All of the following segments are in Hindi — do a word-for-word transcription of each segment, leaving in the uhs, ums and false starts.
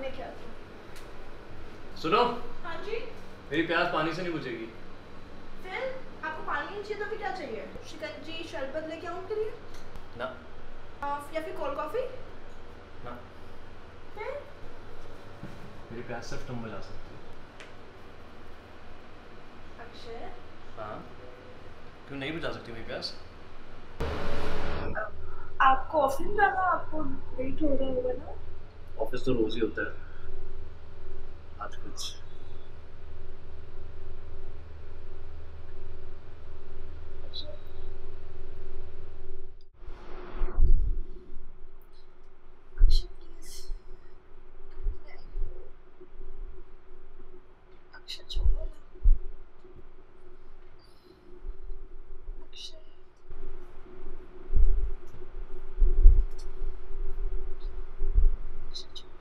लेके आती हूँ। सुनो। हाँ जी। मेरी प्यास पानी से नहीं बुझेगी। फिर आपको पानी नहीं चाहिए तो फिर क्या चाहिए? शिकंजी शरबत लेके आऊँ के लिए? ना। या फिर कोल्ड कॉफी? ना। फिर मेरी प्यास सिर्फ तुम बुझा सकती हो। अक्षय। हाँ। क्यों नहीं बुझा सकती मेरी प्यास? आपको ऑफिस जाना, आपको लेट हो रहा होगा ना? ऑफिस तो रोज ही होता है। आज कुछ अक्षय प्लीज, अक्षय छोड़ो ना। अक्षय अक्षय छोड़ो।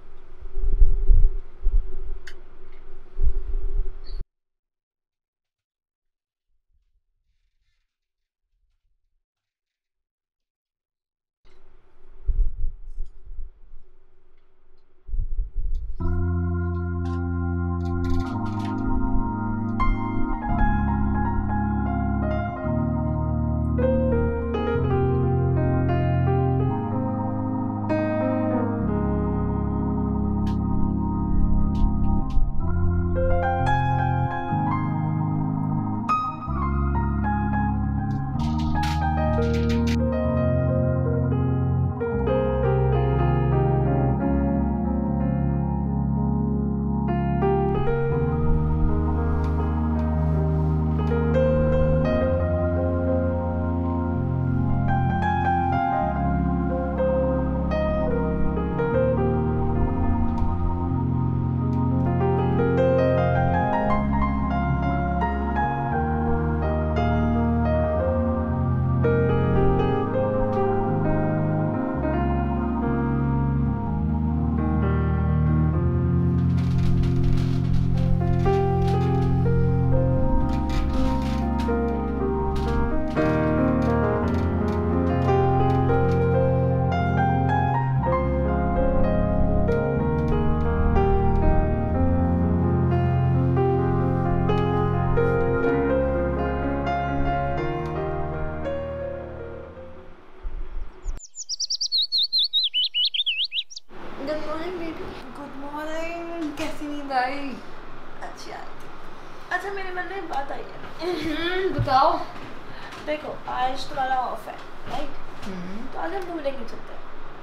Good morning baby. Good morning. कैसी नींद आई? अच्छी आती। अच्छा मेरे मन में एक बात आई है। बताओ। देखो आज तुम्हारा ऑफ है राइट? तो आज हम मूवी देखने चलते हैं।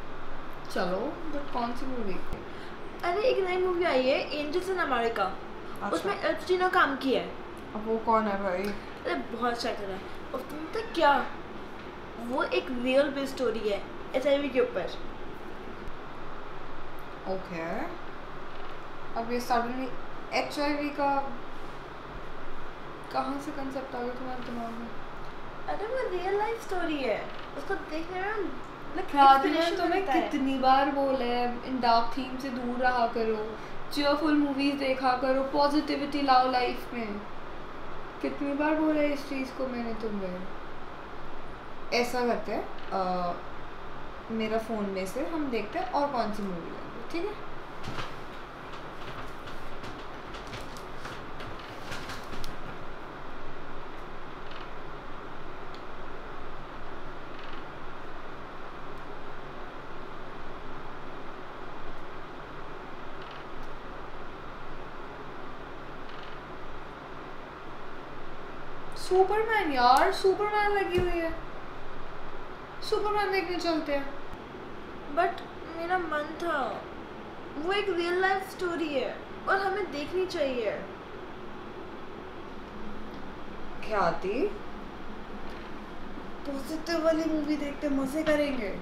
चलो, बट कौन सी मूवी? अरे एक नई मूवी आई है एंजल्स इन अमेरिका। उसमें अल पचिनो काम किया है। अब वो कौन है भाई? अरे बहुत अच्छा एक्टर है। और तुम पता क्या, वो एक रियल बेस्ड स्टोरी है एच आई वी के ऊपर। ओके। अब ये सडनली एच आई वी का कहाँ से कंसेप्ट आ गया तुम्हारे दिमाग में? अरे वो रियल लाइफ स्टोरी है, उसको देखने में मैंने तुम्हें कितनी बार बोला है इन डार्क थीम से दूर रहा करो, चीयरफुल मूवीज देखा करो, पॉजिटिविटी लाओ लाइफ में। कितनी बार बोला है इस चीज़ को मैंने तुम्हें। ऐसा करते हैं, मेरा फ़ोन में से हम देखते हैं और कौन सी मूवी लेंगे, ठीक है? सुपरमैन यार, सुपरमैन लगी हुई है, सुपरमैन देखने चलते हैं। बट मेरा मन था, वो एक रियल लाइफ स्टोरी है और हमें देखनी चाहिए। ख्याति, पॉजिटिव वाली मूवी देखते मजे करेंगे।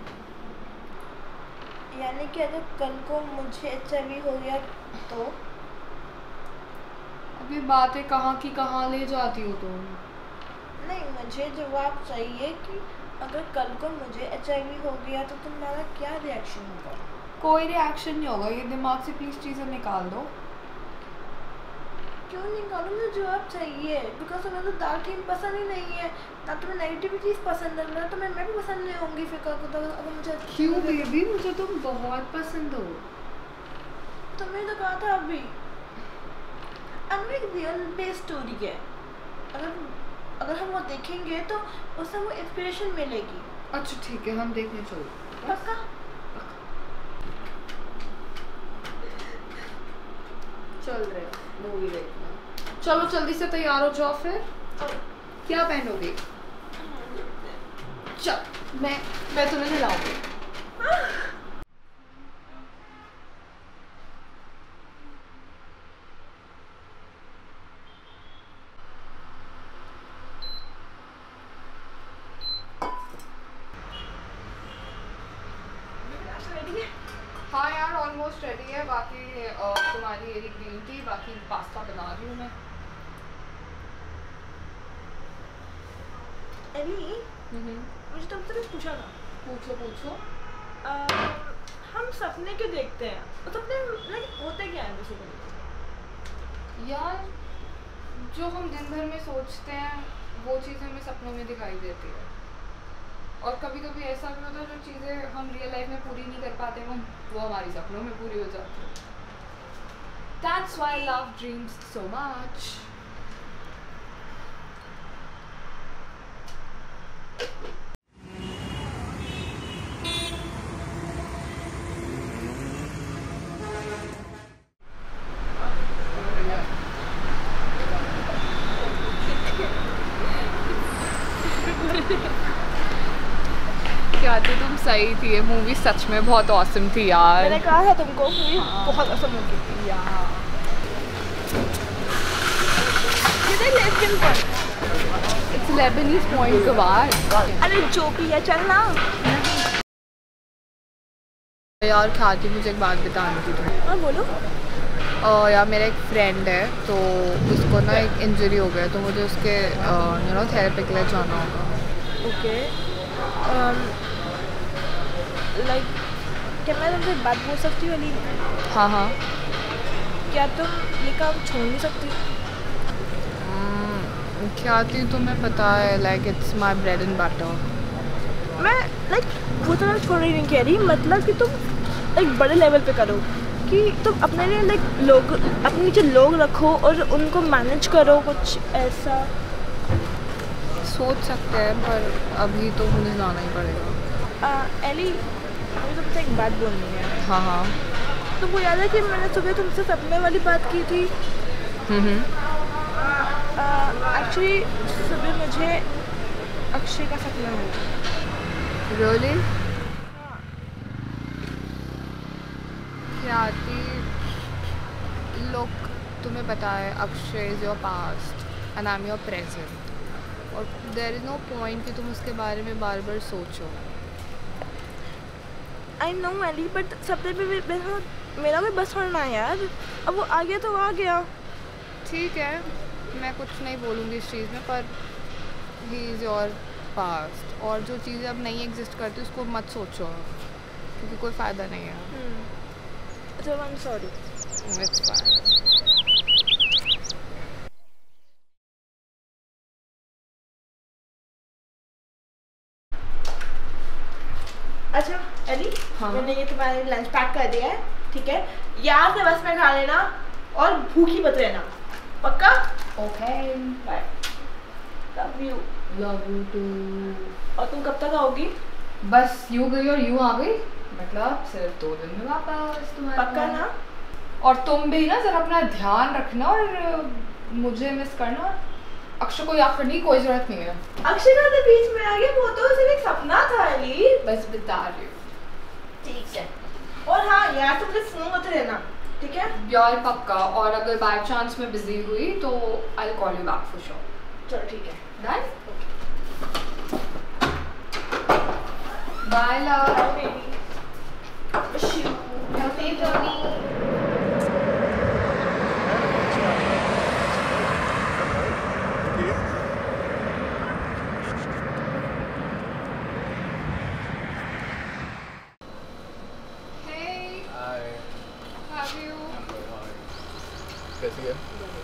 यानी कि अगर कल को मुझे एच आई वी हो गया तो? अब ये बातें कहाँ की कहाँ ले जाती हो तुम? नहीं, मुझे जवाब चाहिए कि अगर कल को मुझे एच आई वी हो गया तो तुम्हारा क्या रिएक्शन होगा? कोई रिएक्शन नहीं होगा, ये दिमाग से प्लीज चीज़ें निकाल दो। क्यों निकालो? मुझे जवाब चाहिए, बिकॉज तुम्हें तो डार्क थीम पसंद ही नहीं है, ना तुम्हें नेगेटिविटीज पसंद है, ना तुम्हें मैं भी पसंद नहीं होंगी। फिर कल को तो अगर मुझे क्यों बेबी, मुझे तुम बहुत पसंद हो। तुमने तो कहा था अभी अनु एक रियल बेस्ड स्टोरी है, अगर अगर हम वो देखेंगे तो उससे वो इंस्पिरेशन मिलेगी। अच्छा ठीक है, हम देखने चलो। पक्का? चल रहे मूवी देखना। चलो जल्दी से तैयार हो जाओ फिर। क्या पहनोगे? चल मैं मैं तुम्हें हिलाऊंगी। हाँ यार ऑलमोस्ट रेडी है, बाकी uh, तुम्हारी ये ग्रीन टी, बाकी पास्ता बना रही हूँ मैं। एली, मुझे तुमसे कुछ पूछा था। पूछो पूछो। आ, हम सपने क्यों देखते हैं? तो सपने लाइक होते क्या है बेसिकली? यार जो हम दिन भर में सोचते हैं वो चीज़ हमें सपनों में दिखाई देती है, और कभी कभी ऐसा भी होता है जो चीज़ें हम रियल लाइफ में पूरी नहीं कर पाते वो वो हमारी सपनों में पूरी हो जाती है। That's why I love dreams so much. क्या थी, तुम सही थी, ये मूवी सच में बहुत ऑसम थी यार। मैंने कहा था तुमको मूवी बहुत असम होगी थी यार। किधर लेफ्टिन पर? इट्स लेबनीज पॉइंट के बाद। अरे जो भी है चल ना यार। ख्याति मुझे एक बात बतानी थी तुम्हें। हाँ बोलो। uh, यार मेरा एक फ्रेंड है तो उसको ना एक इंजरी हो गया, तो मुझे उसके यू नो थेरेपी के लिए जाना होगा। ओके लाइक क्या मैं तुमसे बात बोल सकती हूँ अली? हाँ हाँ। क्या तुम ये काम छोड़ नहीं सकती? ख्याति तुम्हें पता है like it's my bread and butter. मैं लाइक वो तो मैं छोड़ रही नहीं कह रही, मतलब कि तुम एक बड़े लेवल पे करो, कि तुम अपने लिए लाइक लोग अपने नीचे लोग रखो और उनको मैनेज करो, कुछ ऐसा सोच सकते हैं, पर अभी तो मुझे जाना ही पड़ेगा। एली मुझे तुमसे एक बात बोलनी है। हाँ हाँ। तुमको याद है कि मैंने सुबह तुमसे सपने वाली बात की थी? एक्चुअली सुबह मुझे अक्षय का सपना हुआ। Really? ख्याति लोग तुम्हें पता है Akshay is your past and I am your present, और देयर इज़ नो पॉइंट कि तुम उसके बारे में बार बार सोचो। आई नो एली, बट सपने पे भी मेरा मेरा भी बस होना है यार। अब वो आ गया तो आ गया। ठीक है, मैं कुछ नहीं बोलूँगी इस चीज़ में, पर ही इज़ योर पास्ट, और जो चीज़ें अब नहीं एग्जिस्ट करती उसको मत सोचो, क्योंकि कोई फ़ायदा नहीं है। So I'm sorry. It's fine. अच्छा एली, हाँ। मैंने ये तुम्हारे लंच पैक कर दिया है, ठीक है? याद से बस में खा लेना और भूखी मत रहना, पक्का? Okay. Bye. Love you. Love you too. और तुम कब तक आओगी? बस यूँ गई और यूँ आ गई, मतलब सिर्फ दो दिन में वापस तुम्हारे। पक्का ना? और तुम भी ना जरा अपना ध्यान रखना और मुझे मिस करना। अक्षय को याद करने की कोई जरूरत नहीं है। अक्षय का तो बीच में आ गया, वो तो सिर्फ एक सपना था एली। बस बता रही हूँ। ठीक है। और हाँ यार, तुम मुझे फोन मत रहना, ठीक है? यार पक्का, और अगर बाय चांस मैं बिजी हुई तो I will call you back for sure. चलो ठीक है। Done? Bye love. Miss you. Happy Tony. Hey, Hi. how are you? कैसी है?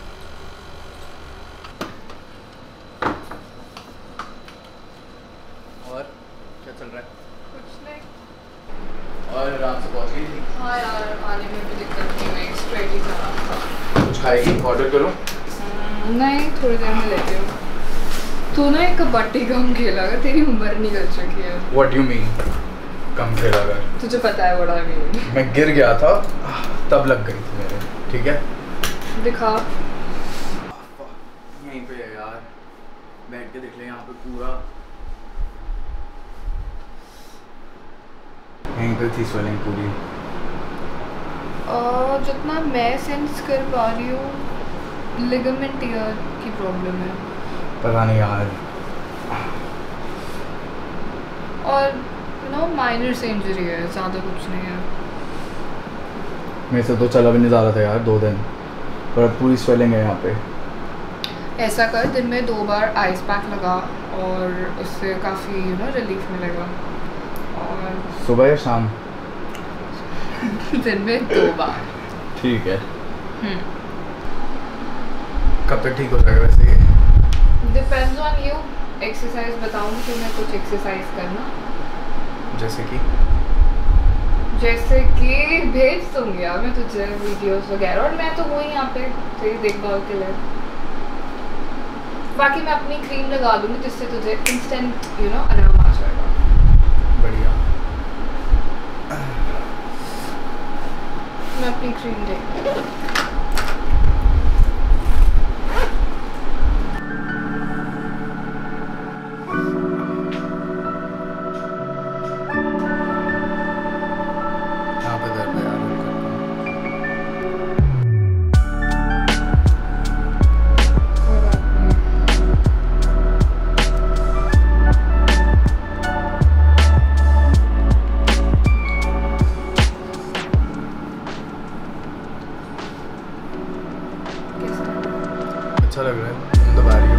और क्या चल रहा है? कुछ नहीं। और रात से पहुंच गई थी? हाँ यार, आने में भी दिक्कत नहीं हुई। जाएगी खाना। कुछ खाएगी? ऑर्डर करूँ? नहीं, थोड़ी देर में लेती हूँ। तू ना एक कबड्डी कम खेला कर, तेरी उम्र नहीं कर चुकी है। What do you mean? कम खेला कर? तुझे पता है what I mean। मैं गिर गया था तब लग गई थी मेरे, ठीक है? दिखा। यहीं पे है यार, बैठ के देख ले यहाँ पे पूरा यहीं पे थी स्वेलिंग पूरी। और जितना मैं सेंस कर पा रही हूँ लिगामेंट ईयर की प्रॉब्लम है। पता नहीं यार। और यू नो माइनर से इंजरी है, ज़्यादा कुछ नहीं है। मेरे से तो चला भी नहीं जा रहा था यार दो दिन, पर अब पूरी स्वेलिंग है यहाँ पे। ऐसा कर, दिन में दो बार आइस पैक लगा और उससे काफ़ी यू नो रिलीफ मिलेगा। और सुबह या शाम? दिन में दो बार। ठीक है। कब तक ठीक हो जाएगा वैसे ये? Depends on you. एक्सरसाइज बताऊंगी तुम्हें, कुछ एक्सरसाइज करना। जैसे कि जैसे कि भेज दूंगी यार मैं तुझे वीडियोस वगैरह, और मैं तो हूँ यहाँ पे तेरी देखभाल के लिए। बाकी मैं अपनी क्रीम लगा दूंगी जिससे तुझे इंस्टेंट यू नो आराम आ जाएगा। बढ़िया। मैं अपनी क्रीम देख अच्छा लग रहा है, तुम दबा रही हो।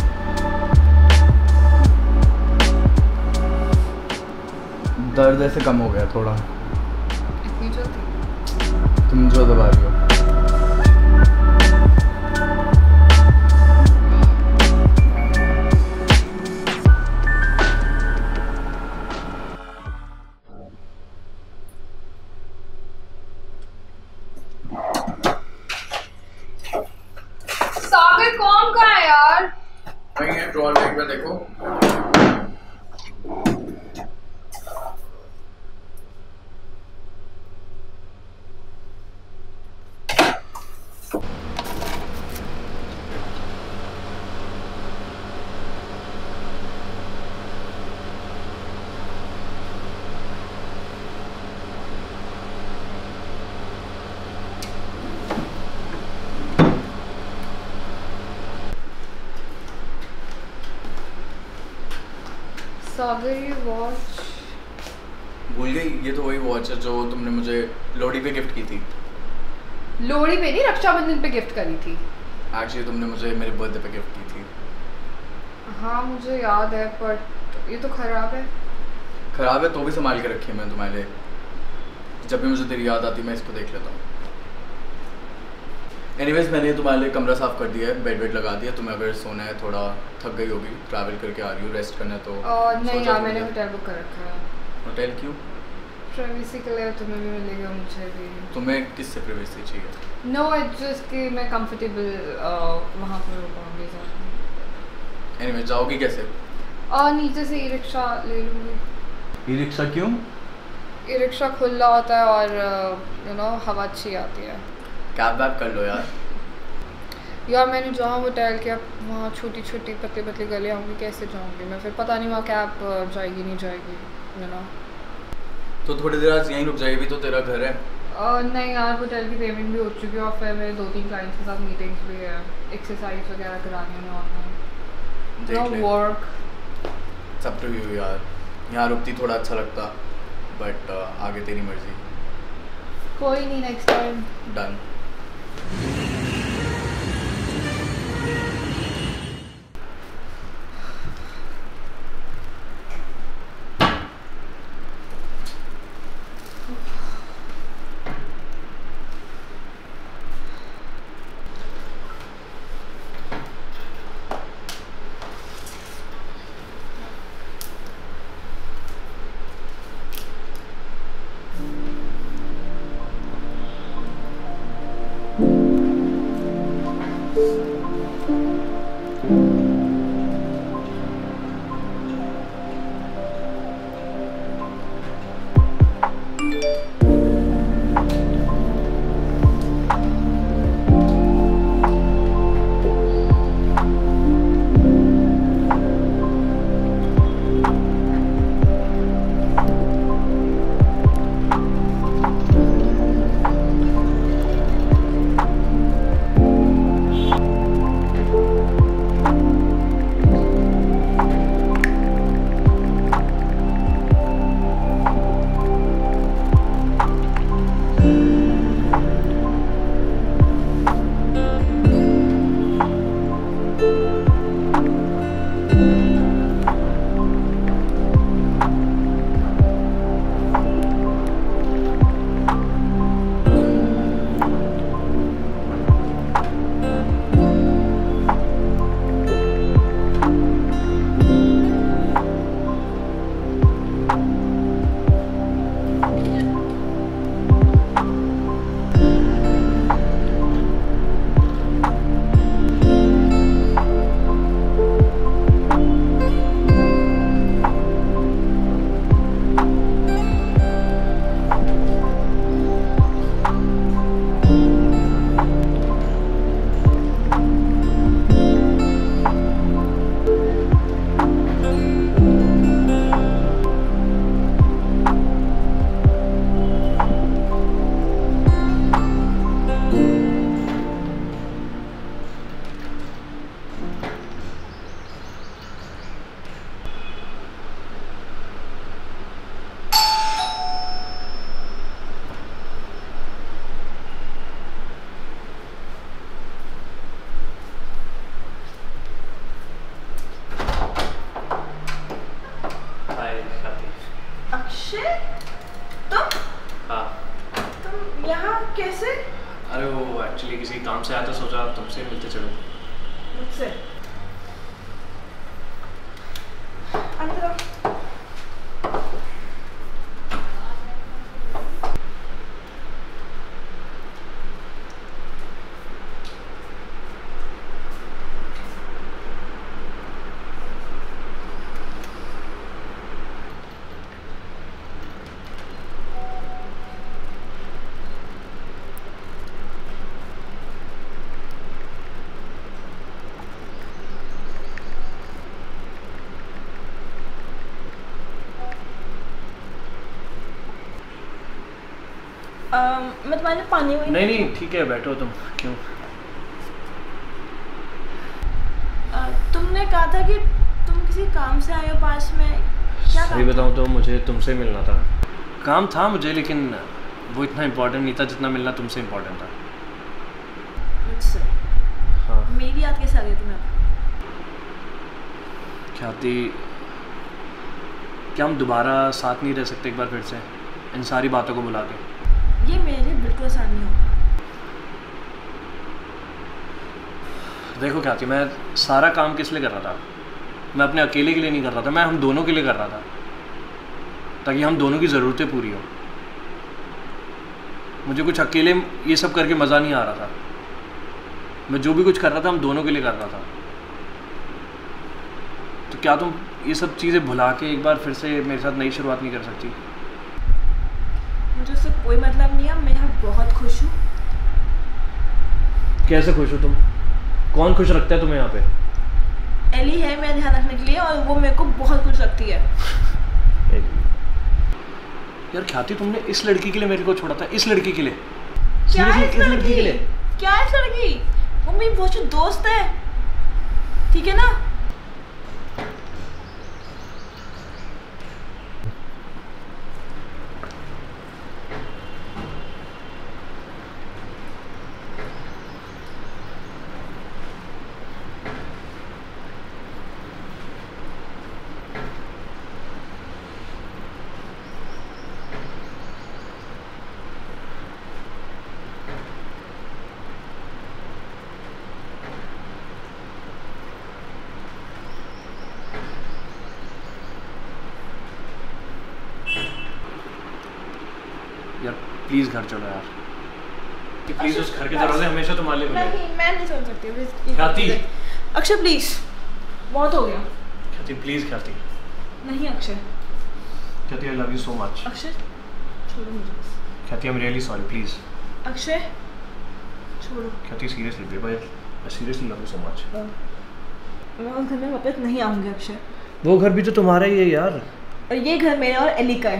दर्द ऐसे कम हो गया थोड़ा। इतनी जल्दी? तुम जो दबा रही हो। सागर कौन का है यार? वही है ड्रॉअर बैग में, देखो। सागर ये वॉच भूल गई? ये तो वही वॉच है जो तुमने मुझे लोहड़ी पे गिफ्ट की थी। लोहड़ी पे नहीं, रक्षाबंधन पे गिफ्ट करी थी। एक्चुअली तुमने मुझे मेरे बर्थडे पे गिफ्ट की थी। हाँ मुझे याद है, बट ये तो खराब है। खराब है तो भी संभाल के रखी है मैंने तुम्हारे लिए। जब भी मुझे तेरी याद आती मैं इसको देख लेता हूँ। एनीवेज मैंने तुम्हारे लिए कमरा साफ़ कर दिया है, बेड वेड लगा दिया। तुम्हें अगर सोना है, थोड़ा थक गई होगी, ट्रैवल करके आ रही हो, रेस्ट करना है तो और नहीं यार, मैंने होटल बुक कर रखा है। होटल क्यों? प्राइवेसी के लिए, तुम्हें भी मिलेगा मुझे भी। तुम्हें किससे प्राइवेसी चाहिए? नो इट्स जस्ट कि मैं कंफर्टेबल वहाँ पर रुकूँगी ज़्यादा। एनीवेज जाओगी कैसे? और नीचे से ई रिक्शा ले लूँगी। ई रिक्शा क्यों? ई रिक्शा खुला होता है और यू नो हवा अच्छी आती है। कैब वैब कर लो यार। यार मैंने जहाँ होटल किया वहाँ छोटी छोटी पतली पतली गलियाँ होंगी, कैसे जाऊँगी मैं फिर? पता नहीं वहाँ कैब जाएगी नहीं जाएगी यू नो। तो थोड़ी देर आज यहीं रुक जाएगी, भी तो तेरा घर है। और नहीं यार, होटल की पेमेंट भी हो चुकी है और फिर मेरे दो तीन क्लाइंट्स के साथ मीटिंग्स भी है, एक्सरसाइज वगैरह करानी है ऑनलाइन, नो वर्क। सब टू यू यार। यहाँ रुकती थोड़ा अच्छा लगता, बट uh, आगे तेरी मर्जी। कोई नहीं, नेक्स्ट टाइम। डन। कैसे? अरे वो एक्चुअली किसी काम से आया था, सोचा तुमसे मिलते चलो। मुझसे? अंदर आओ। Um, मैं तुम्हारे लिए पानी नहीं नहीं ठीक है, बैठो तुम। क्यों? uh, तुमने कहा था कि तुम किसी काम से आए हो पास में, क्या सही बताऊँ तो मुझे तुमसे मिलना था। काम था मुझे, लेकिन वो इतना इम्पोर्टेंट नहीं था जितना मिलना तुमसे इम्पोर्टेंट था। मुझसे? हाँ। मेरी याद कैसे आ गई तुम्हें? ख्याति, क्या हम दोबारा साथ नहीं रह सकते एक बार फिर से, इन सारी बातों को बुला के? ये मेरे लिए बिल्कुल आसान नहीं होगा। देखो ख्याति, मैं सारा काम किस लिए कर रहा था? मैं अपने अकेले के लिए नहीं कर रहा था, मैं हम दोनों के लिए कर रहा था, ताकि हम दोनों की ज़रूरतें पूरी हो। मुझे कुछ अकेले ये सब करके मज़ा नहीं आ रहा था। मैं जो भी कुछ कर रहा था हम दोनों के लिए कर रहा था। तो क्या तुम ये सब चीज़ें भुला के एक बार फिर से मेरे साथ नई शुरुआत नहीं कर सकती? मुझे उससे कोई मतलब नहीं है, मैं यहाँ बहुत खुश हूँ। कैसे खुश हो तुम? कौन खुश रखता है तुम्हें यहाँ पे? एली है मेरा ध्यान रखने के लिए, और वो मेरे को बहुत खुश रखती है। यार ख्याति, तुमने इस लड़की के लिए मेरे को छोड़ा था, इस लड़की के लिए? क्या है इस इस लड़की लड़की के लिए? क्या है इस लड़की? वो मेरी बहुत अच्छी दोस्त है, ठीक है ना? यार प्लीज़ घर चलो यार, प्लीज़। उस घर के दरवाजे हमेशा तुम्हारे लिए खुले। नहीं, मैं नहीं सुन सकती। ख्याति, अक्षय प्लीज, बहुत हो गया। ख्याति प्लीज़, ख्याति। नहीं Akshay. Khyati, I love you so much. Akshay छोड़ो मुझे। Khyati, I am really sorry, please. Akshay छोड़ो। Khyati seriously babe, I seriously love you so much. मैं उस घर में वापस नहीं आऊँगी अक्षय। वो घर भी तो तुम्हारा ही है यार। और ये घर मेरा और एली का है।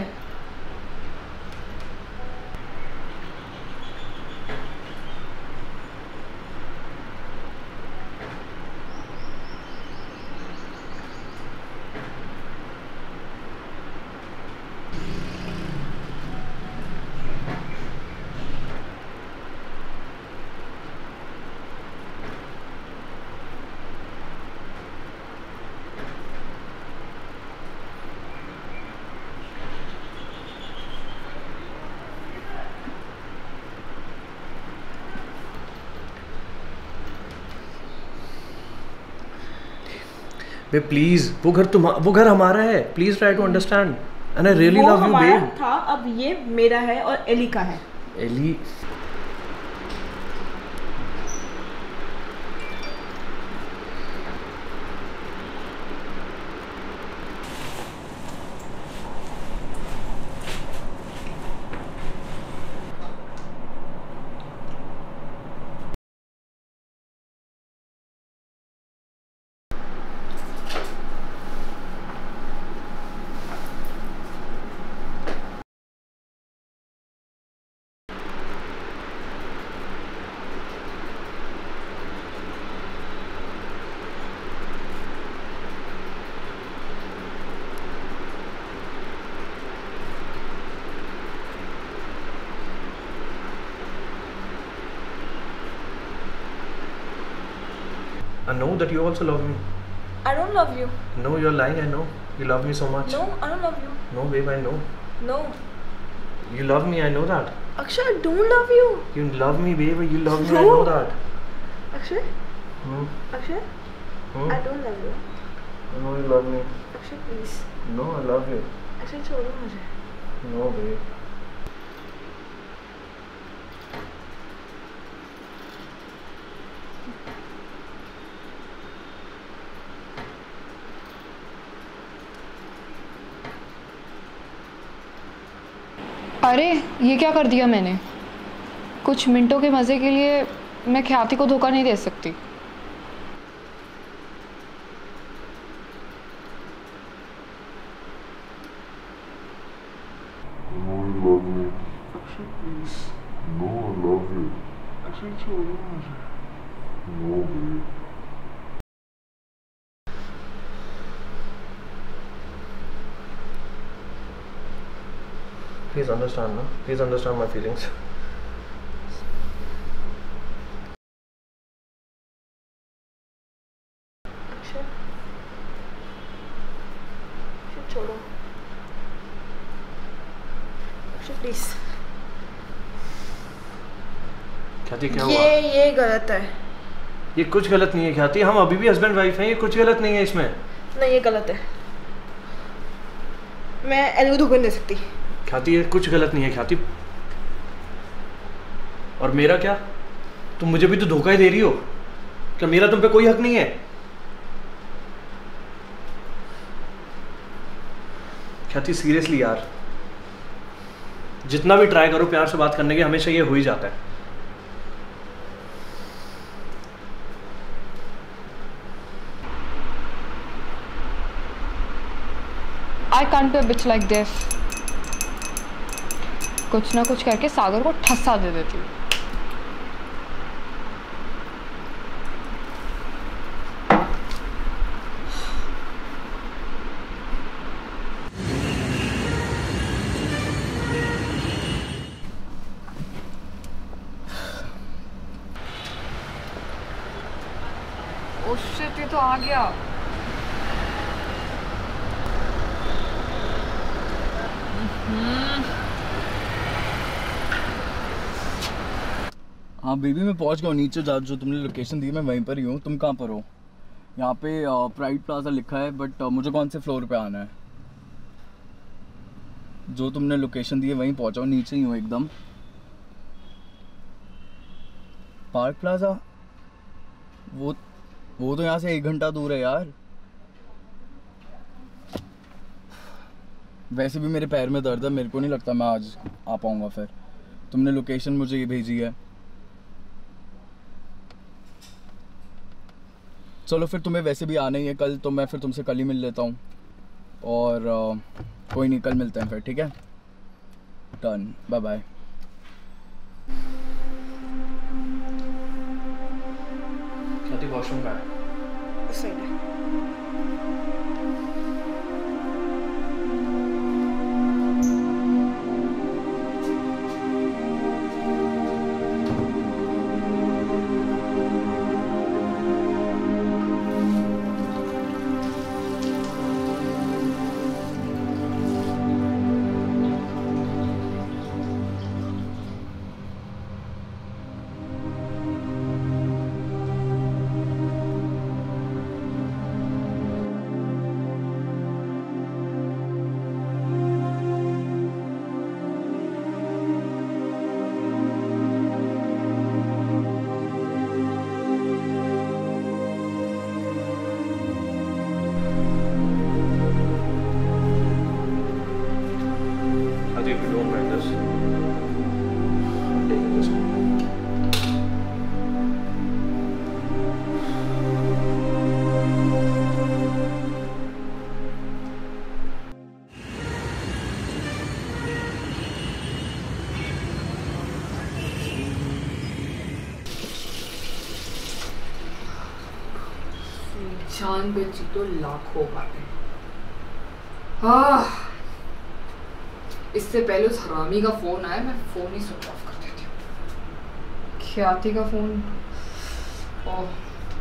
बे प्लीज, वो घर तुम वो घर हमारा है, please try to understand, and I really love you babe. था, अब ये मेरा है और एली का है। Ellie, I know that you also love me. I don't love you. No, you're lying. I know you love me so much. No, I don't love you. No, babe, I know. No. You love me, I know that. Akshay, I don't love you. You love me, babe. You love me, No. I know that. Akshay, Hmm? Akshay, Hmm? I don't love you. I know you love me. Akshay, please. No, I love you. Akshay, छोड़ो मुझे. No, babe. अरे ये क्या कर दिया मैंने? कुछ मिनटों के मज़े के लिए मैं ख्याति को धोखा नहीं दे सकती। Please understand, no? Please understand my feelings. Akshay, Akshay, छोड़ो. Akshay, please. ख्याति क्या हुआ? ये ये गलत है. ये कुछ गलत नहीं है ख्याति, हम अभी भी हस्बैंड वाइफ हैं, ये कुछ गलत नहीं है इसमें. नहीं, ये गलत है. मैं एली को धोखा नहीं दे सकती. ख्याति ये कुछ गलत नहीं है ख्याति. और मेरा क्या? तुम मुझे भी तो धोखा ही दे रही हो. क्या मेरा तुम पे कोई हक नहीं है? ख्याति सीरियसली यार, जितना भी ट्राई करो प्यार से बात करने के, हमेशा ये हो ही जाता है. I can't be a bitch like this. कुछ ना कुछ करके सागर को ठस्सा दे देती हूँ. उससे तो आ गया. हाँ बेबी, मैं पहुंच गया हूँ नीचे. जा जो तुमने लोकेशन दी मैं वहीं पर ही हूँ. तुम कहाँ पर हो? यहाँ पे प्राइड प्लाजा लिखा है, बट मुझे कौन से फ्लोर पे आना है? जो तुमने लोकेशन दी है वहीं पहुँचा हूँ, नीचे ही हूँ एकदम. Park plaza? वो वो तो यहाँ से एक घंटा दूर है यार. वैसे भी मेरे पैर में दर्द है, मेरे को नहीं लगता मैं आज आ पाऊँगा. फिर तुमने लोकेशन मुझे ये भेजी है. चलो फिर तुम्हें वैसे भी आना ही है कल, तो मैं फिर तुमसे कल ही मिल लेता हूँ. और आ, कोई नहीं, कल मिलते हैं फिर. ठीक है, done. Bye bye. Khyati washroom का है. उस साइड है. Adi, if you don't mind this, I'm taking this. जान बची तो लाखों बातें. हाँ, इससे पहले उस हरामी का फोन आया, मैं फोन ही स्विच ऑफ कर देती हूँ. ख्याति का phone. Oh,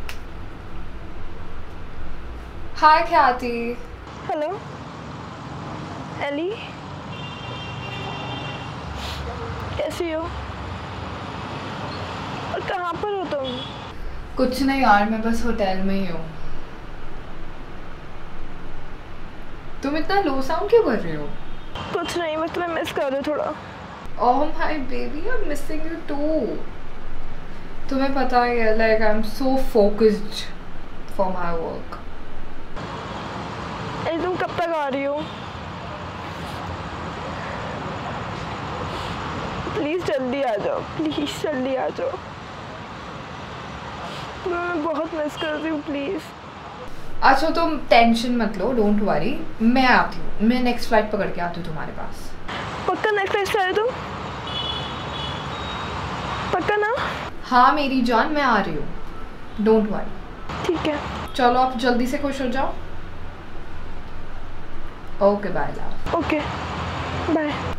hi Khyati. Hello Ellie. कैसी हो और कहाँ पर हो तुम? कुछ नहीं यार, मैं बस होटल में ही हूँ। तुम इतना लो साउंड क्यों कर रही हो? कुछ नहीं, बस तुम्हें मिस कर रही हूँ थोड़ा। Oh my baby, I am missing you too. तुम्हें पता है like I am so focused for my work. अरे तुम कब तक आ रही हो? प्लीज़ जल्दी आ जाओ, प्लीज़ जल्दी आ जाओ। तुम्हें मैं बहुत मिस कर रही हूँ, प्लीज़। अच्छा तुम टेंशन मत लो, डोंट वरी, मैं आती हूँ। मैं नेक्स्ट फ्लाइट पकड़ के आती हूँ तुम्हारे पास। पक्का नेक्स्ट फ्लाइट से आए तुम? पक्का ना? हाँ मेरी जान, मैं आ रही हूँ, डोंट वरी। ठीक है, चलो आप जल्दी से खुश हो जाओ। Okay bye love. Okay bye.